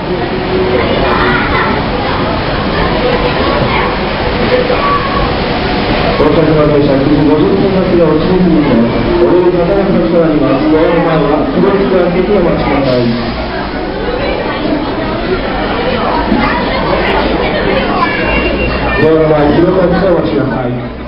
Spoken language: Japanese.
到着の電車、9時50分発が落ちにくいので、お降りの方がたくさんあります。ドアの前は黒い服を開けてお待ちください。ドアの前、広く開けてお待ちください。